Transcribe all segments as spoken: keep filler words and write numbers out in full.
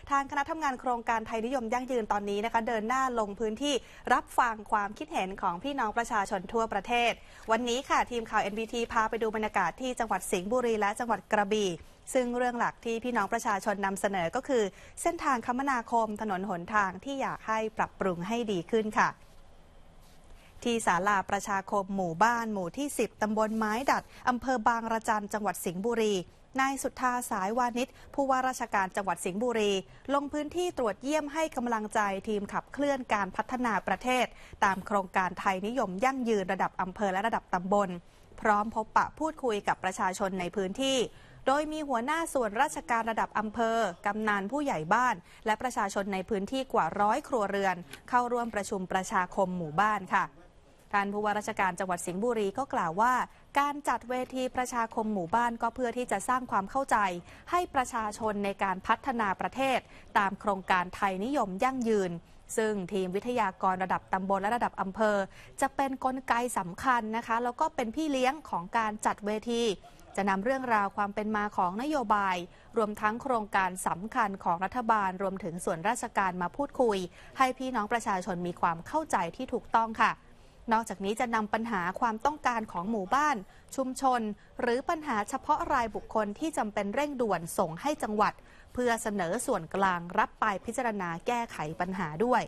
ทางคณะทำงานโครงการไทยนิยมยั่งยืนตอนนี้นะคะเดินหน้าลงพื้นที่รับฟังความคิดเห็นของพี่น้องประชาชนทั่วประเทศวันนี้ค่ะทีมข่าว เอ็น บี ที พาไปดูบรรยากาศที่จังหวัดสิงห์บุรีและจังหวัดกระบี่ซึ่งเรื่องหลักที่พี่น้องประชาชนนำเสนอก็คือเส้นทางคมนาคมถนนหนทางที่อยากให้ปรับปรุงให้ดีขึ้นค่ะที่ศาลาประชาคมหมู่บ้านหมู่ที่สิบตำบลไม้ดัดอำเภอบางระจันจังหวัดสิงห์บุรีนายสุทธาสายวานิชผู้ว่าราชการจังหวัดสิงห์บุรีลงพื้นที่ตรวจเยี่ยมให้กำลังใจทีมขับเคลื่อนการพัฒนาประเทศตามโครงการไทยนิยมยั่งยืนระดับอำเภอและระดับตำบลพร้อมพบปะพูดคุยกับประชาชนในพื้นที่โดยมีหัวหน้าส่วนราชการระดับอำเภอกำนันผู้ใหญ่บ้านและประชาชนในพื้นที่กว่าร้อยครัวเรือนเข้าร่วมประชุมประชาคมหมู่บ้านค่ะท่านผู้ว่าราชการจังหวัดสิงห์บุรีก็กล่าวว่าการจัดเวทีประชาคมหมู่บ้านก็เพื่อที่จะสร้างความเข้าใจให้ประชาชนในการพัฒนาประเทศตามโครงการไทยนิยมยั่งยืนซึ่งทีมวิทยากรระดับตำบลและระดับอำเภอจะเป็นกลไกสำคัญนะคะแล้วก็เป็นพี่เลี้ยงของการจัดเวทีจะนำเรื่องราวความเป็นมาของนโยบายรวมทั้งโครงการสำคัญของรัฐบาลรวมถึงส่วนราชการมาพูดคุยให้พี่น้องประชาชนมีความเข้าใจที่ถูกต้องค่ะนอกจากนี้จะนำปัญหาความต้องการของหมู่บ้านชุมชนหรือปัญหาเฉพาะรายบุคคลที่จำเป็นเร่งด่วนส่งให้จังหวัดเพื่อเสนอส่วนกลางรับไปพิจารณาแก้ไขปัญหาด้วย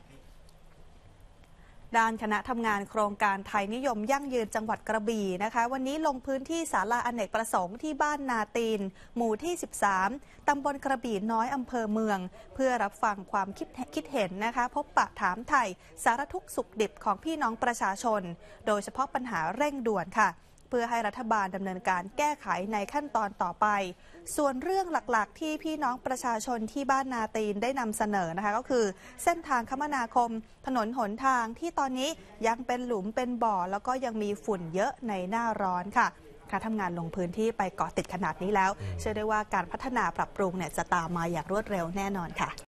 ด้านคณะทำงานโครงการไทยนิยมยั่งยืนจังหวัดกระบี่นะคะวันนี้ลงพื้นที่ศาลาอเนกประสงค์ที่บ้านนาตีนหมู่ที่สิบสามตำบลกระบี่น้อยอำเภอเมืองเพื่อรับฟังความคิดคิดเห็นนะคะพบปะถามไถ่สารทุกข์สุขดิบของพี่น้องประชาชนโดยเฉพาะปัญหาเร่งด่วนค่ะเพื่อให้รัฐบาลดำเนินการแก้ไขในขั้นตอนต่อไปส่วนเรื่องหลักๆที่พี่น้องประชาชนที่บ้านนาตีนได้นำเสนอนะคะก็คือเส้นทางคมนาคมถนนหนทางที่ตอนนี้ยังเป็นหลุมเป็นบ่อแล้วก็ยังมีฝุ่นเยอะในหน้าร้อนค่ะคณะทำงานลงพื้นที่ไปเกาะติดขนาดนี้แล้วเชื่อได้ว่าการพัฒนาปรับปรุงเนี่ยจะตามมาอย่างรวดเร็วแน่นอนค่ะ